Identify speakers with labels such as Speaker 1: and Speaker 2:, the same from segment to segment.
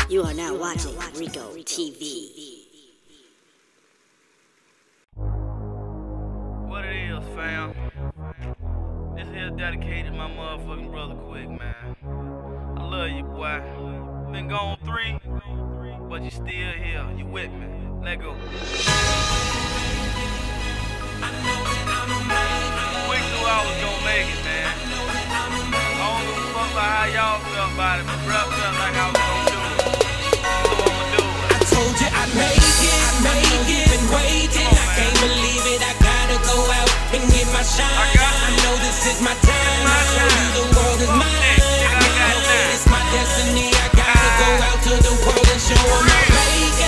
Speaker 1: You are now watching Rico TV.
Speaker 2: What it is, fam? This here dedicated my motherfucking brother Quick, man. I love you, boy. Been gone 3, but you still here. You with me? Let go. Quick knew I was gonna make it, man. I don't give a fuck about how y'all felt about it, but bruh felt like I was gonna do it. So I'ma do it.
Speaker 3: I told you I'd make it, been waiting. I can't believe it, I gotta go out and get my shine. I know this is my time, I show you the world is mine. I can't help it, it's my destiny. I gotta go out to the world and show them I make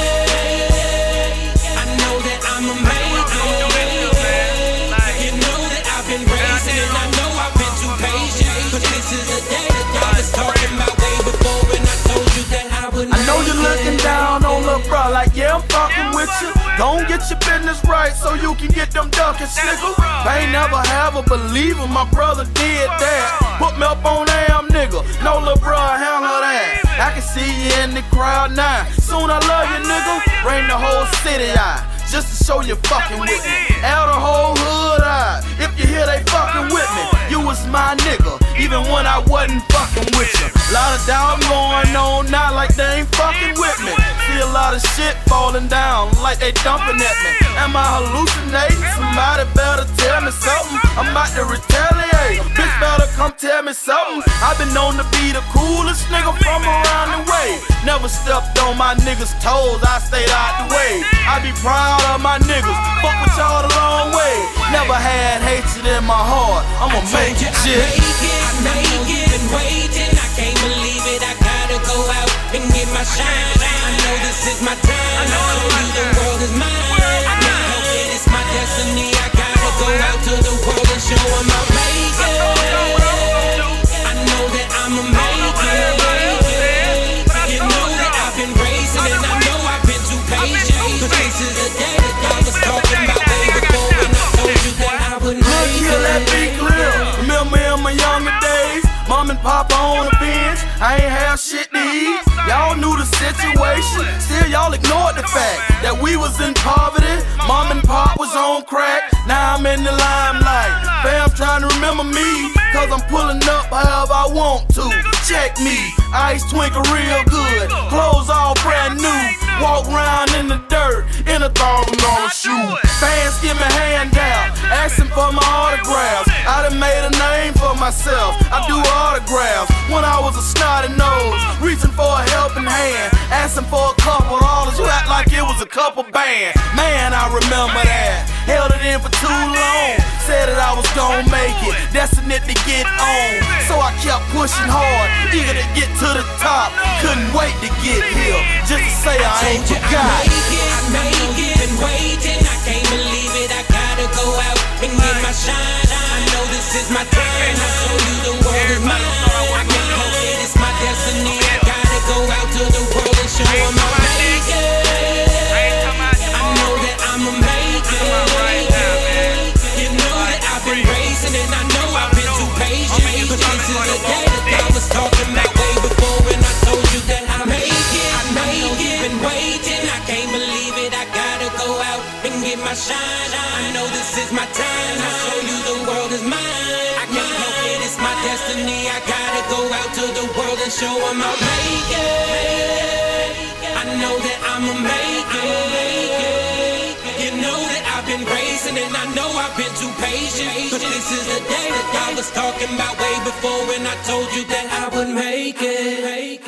Speaker 3: it. I know that I'ma make it. You know that I've been racing and I know I've been too patient, but this is the day that God was talking about way before, and I told you that I would make it.
Speaker 4: I know you're looking down on lil' bro, like yeah, I'm fucking with you. Don't get your business right so you can get them duckins, nigga. I ain't never have a believer, my brother did that. Put me up on damn nigga, no lil' bro, handle that. I can see you in the crowd now. Soon I love you, nigga. Bring the whole city out, just to show you fucking with me. Out the whole hood out, if you hear they fucking with me. You was my nigga, even when I wasn't fucking with you. Lot of doubt going on now like they ain't fucking with me. See a lot of shit falling down like they dumping at me. Am I hallucinating? Somebody better tell me something. I'm about to retaliate. Bitch better come tell me something. I've been known to be the coolest nigga from around the way. Never stepped on my niggas' toes, I stayed out the way. I be proud of my niggas, fuck with y'all the long way. Never had hatred in my heart, I'ma make it shit.
Speaker 3: I make it, been waiting, I can't believe it. I gotta go out and get my shine. I know this is my time, I know the world is mine. I can't help it, it's my destiny. I gotta go out to the world and show them I make it. I know that I'ma make it. You know that I've been racing and I know I've been too patient, but this is the day that God was talking about way before, and I told you that I would make it.
Speaker 4: Let me clear. Remember in my younger days, mom and papa on the bench, I ain't have shit to eat. Y'all knew the situation, still y'all ignored the fact that we was in poverty. Mom and pop was on crack, now I'm in the limelight. Fam trying to remember me, cause I'm pulling up however I want to. Check me, ice twinkle real good, clothes all brand new. Walk around in the dirt, in a $1,000 shoe. Fans give me handout, asking for my autographs. I done made a name for myself, I do autographs. When I was a snotty nose, reaching for a helping hand, asking for a couple dollars, you act like it was a couple band. Man, I remember that, held it in for too long. Said that I was gon' make it, destined to get on. So I kept pushing hard, eager to get to the top. Couldn't wait to get here, just to say I ain't forgot.
Speaker 3: I make it, been waiting, I can't believe it. I gotta go out and get my shine. I know this is my time, I show you the world is mine. I can't help it, it's my destiny. I gotta go out to the world and show them I make it. I know that I'ma make it. You know that I've been racing and I know I've been too patient, but this is the day that God was talking about way before, and I told you that I make it. I make it, been waiting, I can't believe it. I gotta go out and get my shine. I know this is my time, I show you the world is mine. I can't help it, it's my destiny. I gotta go out to the world and show them I make it. I know that I'ma make it. You know that I've been racing and I know I've been too patient, but this is the day that God was talking about way before, and I told you that I would make it.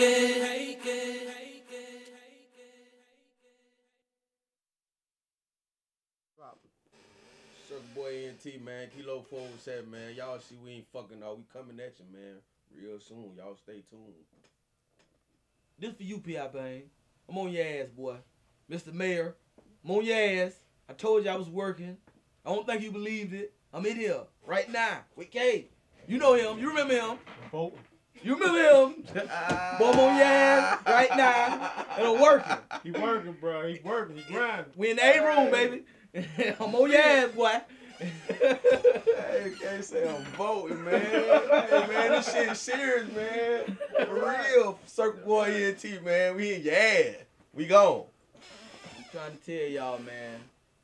Speaker 5: Sugar boy NT, man. Kilo 407, man. Y'all see we ain't fucking out. We coming at you, man. Real soon. Y'all stay tuned.
Speaker 6: This for you, P.I. Bang. I'm on your ass, boy. Mr. Mayor, I'm on your ass. I told you I was working. I don't think you believed it. I'm in here right now with K. You know him. You remember him. You remember him. Boy, I'm on your ass right now. And I'm working.
Speaker 7: He working, bro. He working. He grinding.
Speaker 6: We in the A room, baby. I'm on your ass, boy.
Speaker 5: Hey, can't say I'm voting, man. Hey, man, this shit is serious, man. For real. Circle Boy ENT, man. We in your ass. We gone.
Speaker 6: I'm trying to tell y'all, man.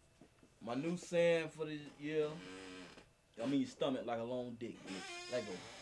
Speaker 6: My new saying for this year, I mean, your stomach like a long dick, bitch. Let go.